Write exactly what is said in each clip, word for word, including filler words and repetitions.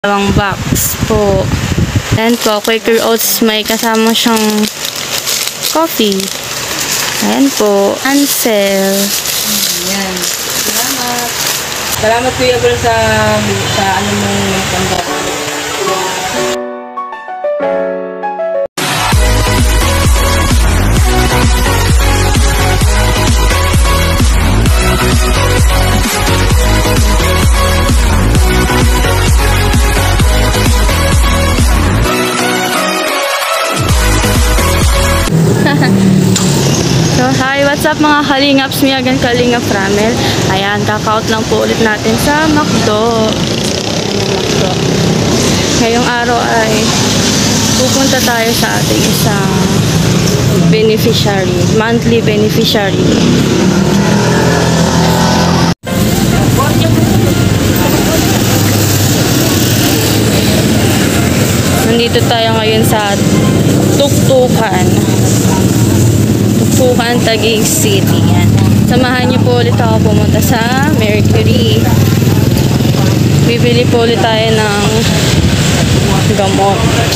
Dalawang box po. Ayan po, Quaker Oats, may kasama siyang coffee. Ayan po, Ansel. Ayan. Salamat. Salamat Kuya Bro sa, sa ano mong panggawa. So, hi, what's up mga Kalingaps? Miyagan Kalingap Ramel. Ayan, kaka-out lang po ulit natin sa McDo. McDo. Ngayong araw ay pupunta tayo sa ating isang beneficiary, monthly beneficiary. Nandito tayo ngayon sa Tuktukan. Tuktukan, Taguig City. Yan. Samahan niyo po ulit ako pumunta sa Mercury. Bibili po ulit tayo ng gamot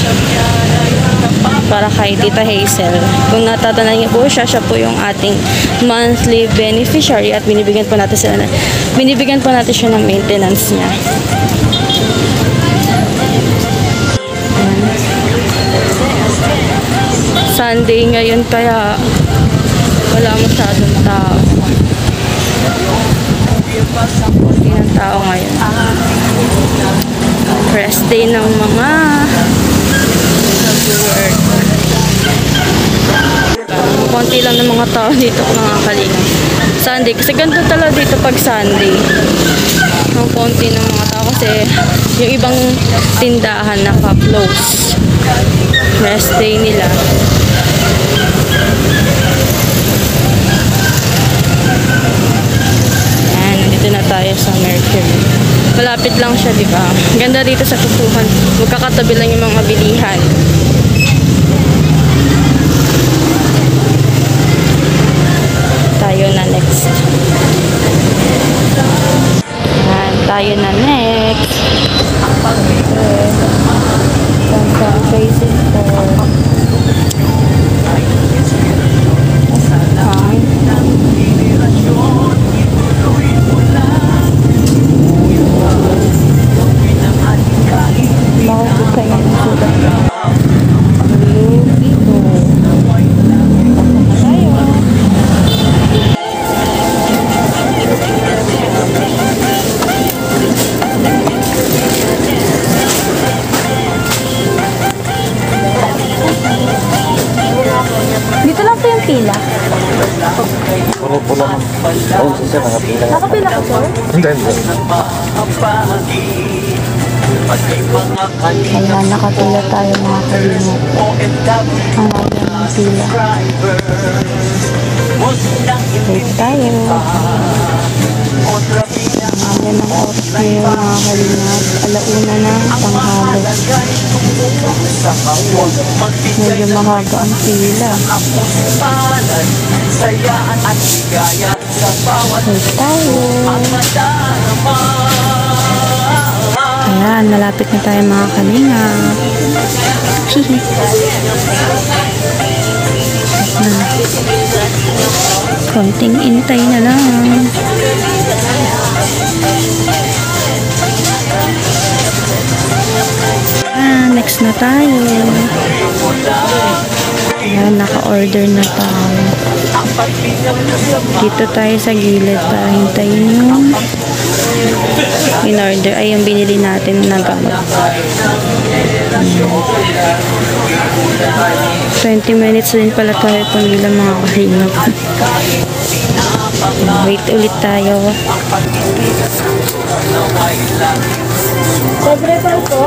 para kay Tita Hazel. Kung natatanan niyo po siya, siya po yung ating monthly beneficiary at binibigyan po natin sila na, binibigyan po natin siya ng maintenance niya. Sunday ngayon kaya wala masyadong tao. Hindi ng tao ngayon. Rest day ng mga nag-work. Konti lang ng mga tao dito mga Kalingap. Sunday. Kasi ganito talaga dito pag Sunday. Ang konti ng mga tao kasi yung ibang tindahan naka-close. Rest day nila. Ayan, nandito na tayo sa Mercury. Malapit lang siya, di ba? Ganda dito sa Tuktukan. Magkakatabi lang yung mga bilihan. Tayo na next. Ayan, tayo na next. Okay. Ganda, crazy po. Dito lang po yung pila. Puro-puro lang. Oo, siya nakapila. Nakapila ko, sir? Hindi, hindi. Ayan, nakapila tayo mga Kalingap. Ang ayaw ng pila. Wait tayo. Ang ayaw ng oras ngayon mga Kalingap. Alauna na panghalo. Medyo mahaba ang pila. Wait tayo. Ayan, malapit na tayo mga Kalingap. Hihi. Na. Konting intay na lang. Ah, next na tayo. Ayan, naka-order na tayo. Dito tayo sa gilid para hintayin yung in-order ay yung binili natin na gamot. twenty minutes din pala tayo pumila mga Kalingap. Wait ulit tayo. Sobre pa ito.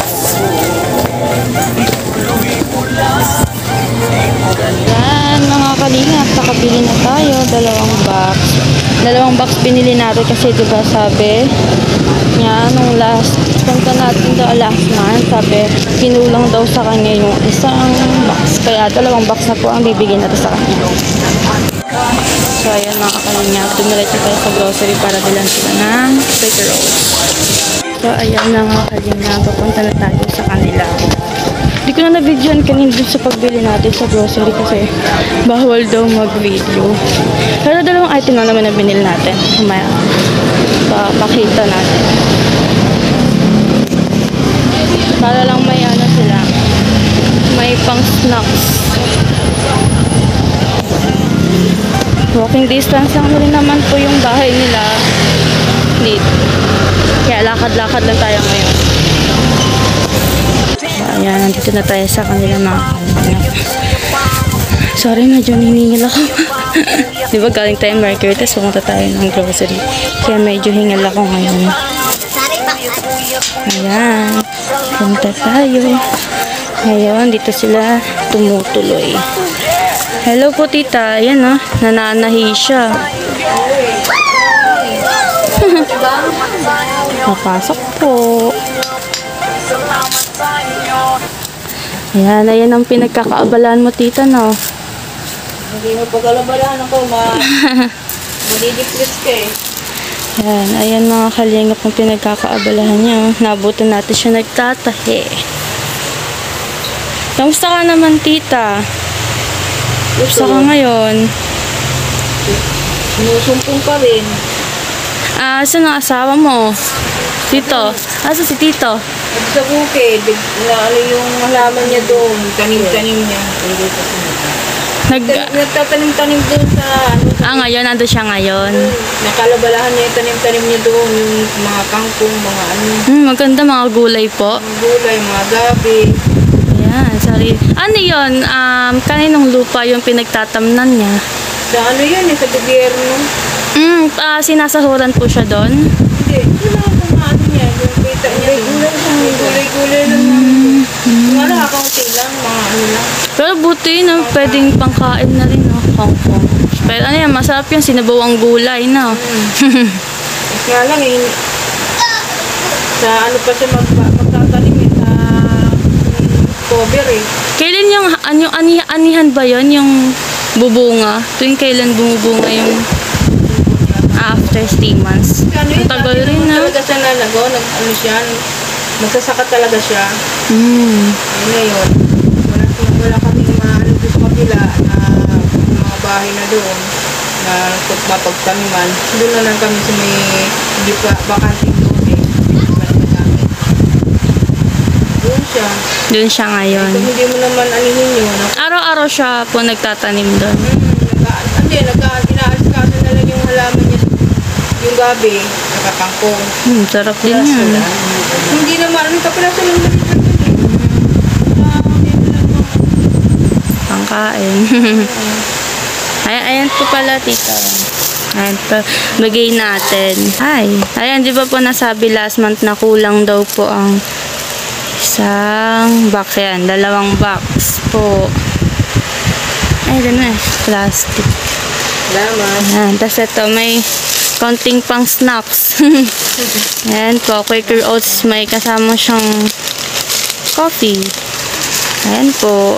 Yan mga Kalingap, nakabili na tayo. Dalawang box. Dalawang box binili natin kasi diba sabi niya nung last punta natin daw last month, sabi kinulang daw sa kanya yung isang box. Kaya dalawang box na po ang bibigyan natin sa kanya. So ayan mga Kalingap, dumiretso tayo sa grocery para bilan sila ng Quaker Oats. So, ayan na nga kalinga. Papunta na tayo sa kanila. Hindi ko na na-videoan kanina dun sa pagbili natin sa grocery kasi bawal daw mag-video. Pero dalawang item na naman na binili natin. Mamaya, pa pakita natin. Para lang may ano sila. May pang snacks. Walking distance lang rin naman po yung bahay nila. Neat. Kaya lakad-lakad lang tayo ngayon. So, ayan, nandito na tayo sa kanila mga anak. Sorry, medyo hiningil ako. Di ba galing tayo market, tapos pumunta tayo ng grocery. Kaya medyo hingal ako ngayon. Ayan, punta tayo. Ngayon, dito sila tumutuloy. Hello po tita, ayan o, nananahi siya. Napasok po. Ayan, ayan ang pinagkakaabalaan mo tita, no? Hindi mo pag-alabalaan ako, ma... Madidiplis ka eh. Ayan, ayan mga kalingap ang pinagkakaabalahan niya. Nabutan natin siya nagtatahi. Kamusta ka naman tita? Kamusta ka ngayon? Sinusumpong pa rin. Ah, saan ang asawa mo? Tito? Asa si tito? At sa bukid, na ano yung halaman niya doon, tanim-tanim niya. Nag... Nagtatanim-tanim doon sa ano, Ah, ngayon, nandun siya ngayon. nakalabalahan niya yung tanim-tanim niya doon, yung mga kangkong, mga ano, Hmm, maganda mga gulay po. mga gulay, mga gabi. Ayan, sorry. Ano yun? Um, kaninong lupa yung pinagtatamnan niya? Sa ano yun, eh, sa gobyerno. Hmm, ah, sinasahuran po siya doon? Hindi, yun lang kung ano niya, yung kita niya. Gulay-gulay lang naman. Mga nakakaunti lang, mga ano lang. Pero buti no, pwedeng pangkain na rin, no? Kangkong. Pero ano yan, masarap yung sinabawang gulay, no? Mas nga lang eh, sa ano pa siya mag magtatanim eh, sa cover eh. Kailan yung, ano, ani, anihan ba yon yung bubunga? Tuwing kailan bumubunga yung after three months? Ano yun, Ang tagal dati rin, naman no? talaga siya nalago, nag, ano siya, magsasaka talaga siya. Hmm. Ay ngayon, wala, wala kami maano doon sa kapila na mga bahay na doon na mapagtaniman. Doon na lang kami sa may hindi pa bakanting doon eh. Balik na kami. Doon siya. Doon siya ngayon. Kung hindi mo naman anihin yun, no? Araw-araw siya po nagtatanim doon. Hmm, nag hindi, nag inaaskaso na lang yung halaman niya. Yung gabi, nakakangkong. Hmm, sarap din yan. Hindi naman, ano kapiraso lang maliit lang yun eh. Ah, hindi na lang mga Pangkain. Ayan, ayan po pala, tita. Ayan po, bagay natin. Ay, ayan, di ba po nasabi last month na kulang daw po ang isang box. Ayan, dalawang box po. Ay, doon na, plastic. Salamat. Ayan, tapos ito, may konting pang snacks. Ayan po, Quaker Oats, may kasama siyang coffee. Ayan po.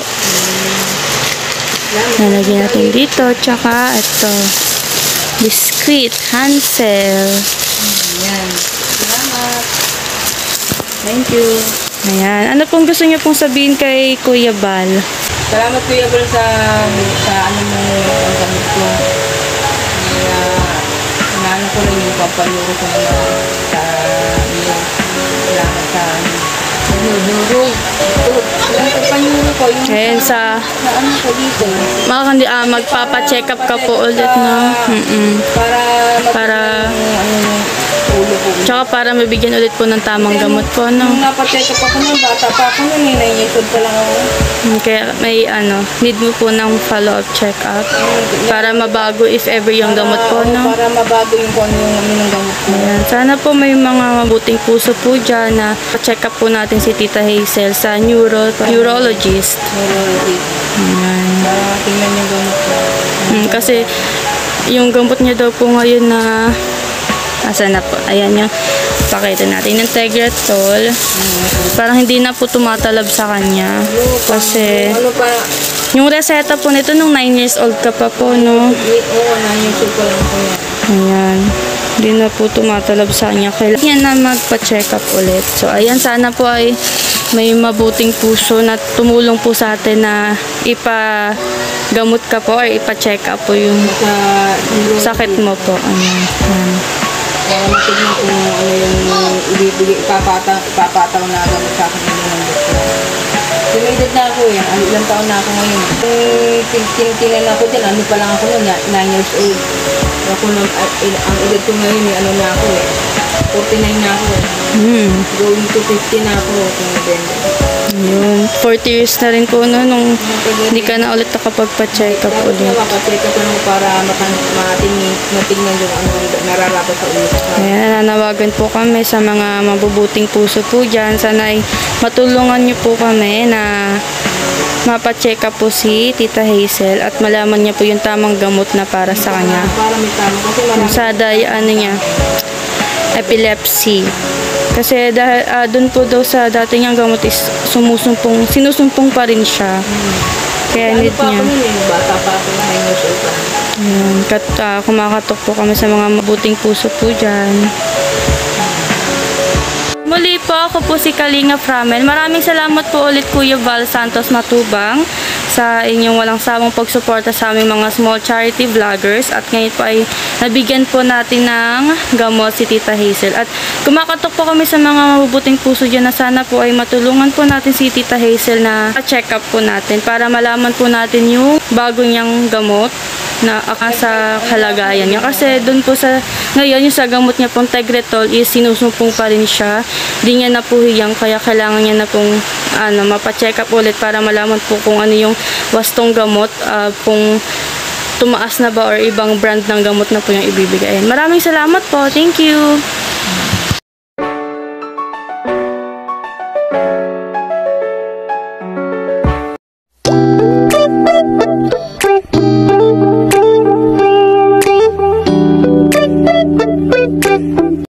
Nalagyan natin dito. Tsaka ito. Biscuit. Hansel. Ayan. Salamat. Thank you. Ayan. Ano pong gusto niyo pong sabihin kay Kuya Bal? Salamat Kuya Bal sa, sa ano mo ang gamit ko. Kaya, inaano ko rin yung pampaluro ko naman sa iyo. Salamat sa ano. Nuro. Yung pampaluro ko. Yung Ayan sa... sa ano ko dito. Makakandi, ah, magpapa-check up ka po ulit, no? Mm-mm. Para Para- yung ano yung ulo ko. Tsaka para mabigyan ulit po ng tamang gamot po, no? Nung napacheck up ako nun, bata pa ako nun eh, nine years old pa lang ako. Mm, Kaya may ano, need mo po ng follow-up check-up para mabago if ever yung gamot po, Para- no? Para mabago yung kung ano yung ano yung gamot ko. Ayan. Sana po may mga mabuting puso po dyan na check up po natin si Tita Hazel sa neuro neurologist. Neurology. Ayan. Para tingnan yung gamot ko. Mm, kasi yung gamot niya daw po ngayon na asa na po, ayan yung pakita natin yung Tegretol. Parang hindi na po tumatalab sa kanya kasi Ano pa, yung reseta po nito nung nine years old ka pa po, no? oo, nine years old pa lang po yan. Ayan. Hindi na po tumatalab sa kanya. Kailangan niya na magpa-check up ulit. So, ayan, sana po ay may mabuting puso na tumulong po sa atin na ipagamot ka po or ipa-check up po yung Sa neurology. sakit mo po. Ayan. Ayan. Kaya matignan kung ano yung ibibigay, ipapataw, ipapataw na gamot sa akin ng doktor. Tumidad na ako yan. Ano, ilang taon na ako ngayon. Kung tinitingnan ako dyan, ano pa lang ako noon, nine years old. Ako nung, uh, ang edad ko ngayon, eh, ano na ako eh. forty-nine na ako eh. Hmm. Going to fifty na ako kung November. Yun. forty years na rin po no, nung hindi ka na ulit nakapagpa-check up Tapos ulit. nga, papacheck up lang para matan- matingin, matingnan yung ano, nararapat sa ulit. Ayan, nananawagan po kami sa mga mabubuting puso po dyan. Sana ay matulungan niyo po kami na mapacheck up po si Tita Hazel at malaman niya po yung tamang gamot na para sa kanya. Para may tama. Kasi Yung marami. sa dahil ano niya, epilepsy. Kasi dahil uh, doon po daw sa dati niyang gamot is sumusumpong, sinusumpong pa rin siya. Kaya Ano need pa niya. ako nun eh, bata pa ako, nine years old pa. Ayan, kat, ah, kumakatok po kami sa mga mabuting puso po dyan. Muli po, ako po si Kalinga Framel. Maraming salamat po ulit Kuya Val Santos Matubang sa inyong walang sawang pagsuporta sa aming mga small charity vloggers. At ngayon po ay nabigyan po natin ng gamot si Tita Hazel. At kumakatok po kami sa mga mabubuting puso dyan na sana po ay matulungan po natin si Tita Hazel na check up po natin para malaman po natin yung bago niyang gamot na uh, sa kalagayan niya. Kasi doon po sa, ngayon yung sa gamot niya pong Tegretol is sinusumpong pa rin siya. Di niya na po hiyang, kaya kailangan niya na pong ano, mapacheck up ulit para malaman po kung ano yung wastong gamot, uh, kung tumaas na ba or ibang brand ng gamot na po yung ibibigay. Maraming salamat po. Thank you.